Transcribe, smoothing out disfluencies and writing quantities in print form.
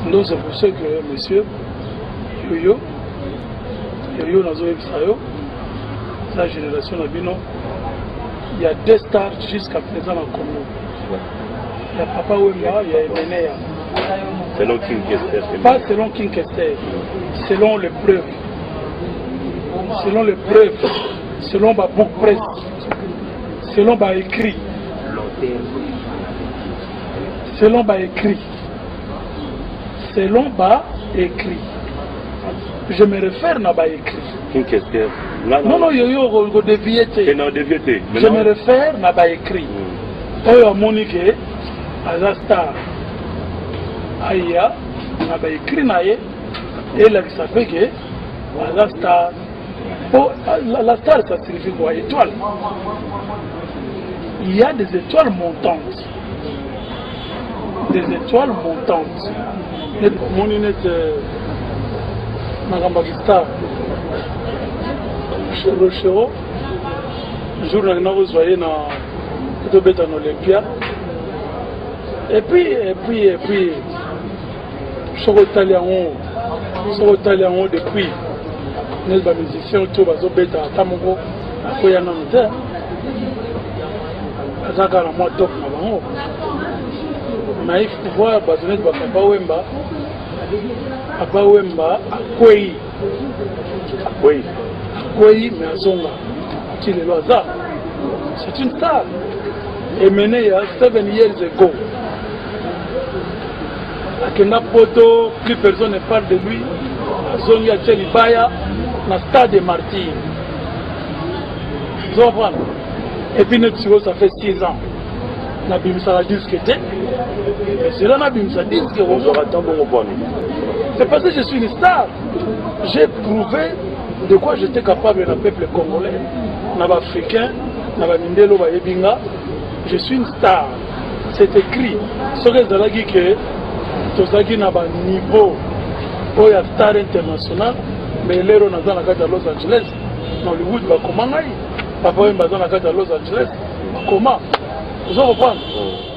Donc c'est pour ça que, monsieur, Yoyo Nazo Ebsayo, la génération Nabino, il y a 2 stars jusqu'à présent en Congo. Il y a Papa Wemba, il y a Emeneya. Selon King Kester. Pas selon King Kester, selon les preuves. Selon les preuves, selon ma book presse, selon ma écrit. Selon ma écrit. Selon ma écrit. Je me réfère à ma écrit. King Kester. Non, yo déviété. Je me réfère à ma écrit. Oyo Monique, Azastar. Aya, na ba écrit naie et là ça fait que la star la star ça signifie quoi? Étoile. Il y a des étoiles montantes. Des étoiles montantes. Mon innet Magambakistar Rochero jour là nous voyons na to beta Olympia et puis Soko Taliango depuis les musiciens autour de Beta Tamongo, à Koyana Note, à Zakara Motok Nabango. Naïf pouvoir basonner de Papa Wemba, Papa Wemba, à Koyi, mais à Zonga, qui est le hasard. C'est une star. Et menée il y a 7 years ago. Akenda Poto, plus personne ne parle de lui. Zongi Acheli Baya, na stade de martyrs. Vous comprenez? Et puis notre ça fait 6 ans. Na bimisa la disque était. Mais c'est là na bimisa disque. C'est parce que je suis une star. J'ai prouvé de quoi j'étais capable dans le peuple congolais. Naba africain, naba mindelo ba yebinga. Je suis une star. C'est écrit. Ce que Zalagi que tozaki na ba niveau oya star international mais lero naza na kati ya Los Angeles na Hollywood bakoma ngai Papa Wemba aza na kati ya Los Angeles bakoma ozo comprendre